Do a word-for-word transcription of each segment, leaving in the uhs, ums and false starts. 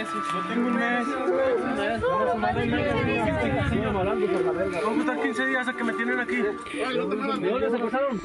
mes. Yo tengo un mes. Una semana y media. Vamos a estar quince días a que me tienen aquí. ¿De dónde se pasaron?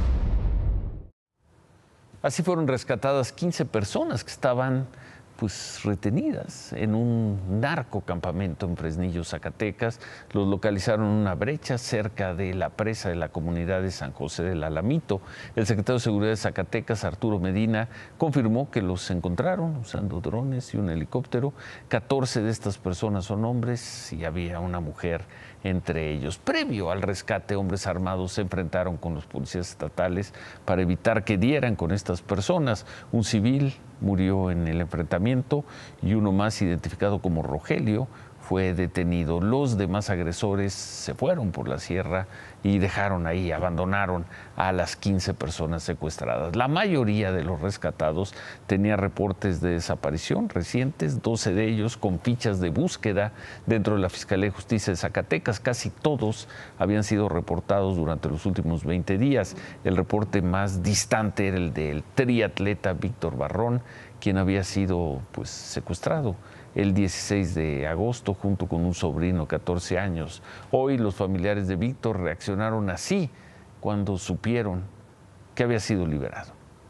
Así fueron rescatadas quince personas que estaban pues retenidas en un narcocampamento en Fresnillo, Zacatecas. Los localizaron en una brecha cerca de la presa de la comunidad de San José del Alamito. El secretario de Seguridad de Zacatecas, Arturo Medina, confirmó que los encontraron usando drones y un helicóptero. catorce de estas personas son hombres y había una mujer entre ellos. Previo al rescate, hombres armados se enfrentaron con los policías estatales para evitar que dieran con estas personas. Un civil murió en el enfrentamiento y uno más, identificado como Rogelio, fue detenido. Los demás agresores se fueron por la sierra y dejaron ahí, abandonaron a las quince personas secuestradas. La mayoría de los rescatados tenía reportes de desaparición recientes, doce de ellos con fichas de búsqueda dentro de la Fiscalía de Justicia de Zacatecas. Casi todos habían sido reportados durante los últimos veinte días. El reporte más distante era el del triatleta Víctor Barrón, quien había sido pues secuestrado el dieciséis de agosto junto con un sobrino de catorce años. Hoy los familiares de Víctor reaccionaron así cuando supieron que había sido liberado.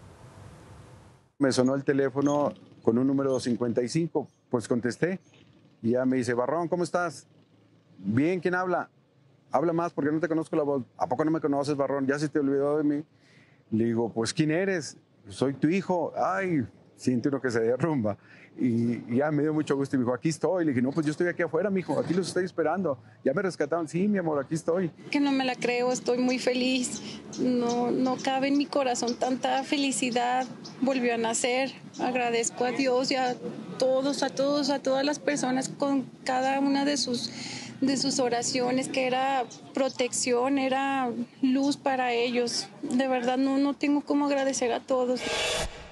Me sonó el teléfono con un número cincuenta y cinco, pues contesté y ya me dice: Barrón, ¿cómo estás? Bien, ¿quién habla? Habla más porque no te conozco la voz. ¿A poco no me conoces, Barrón? ¿Ya se te olvidó de mí? Le digo: pues ¿quién eres? Soy tu hijo. Ay, siente uno que se derrumba. Y, y ya me dio mucho gusto y me dijo: aquí estoy. Le dije: no, pues yo estoy aquí afuera, mijo, aquí los estoy esperando. Ya me rescataron. Sí, mi amor, aquí estoy. Que no me la creo, estoy muy feliz. No, no cabe en mi corazón tanta felicidad. Volvió a nacer. Agradezco a Dios y a todos, a todos, a todas las personas con cada una de sus, de sus oraciones, que era protección, era luz para ellos. De verdad, no, no tengo cómo agradecer a todos.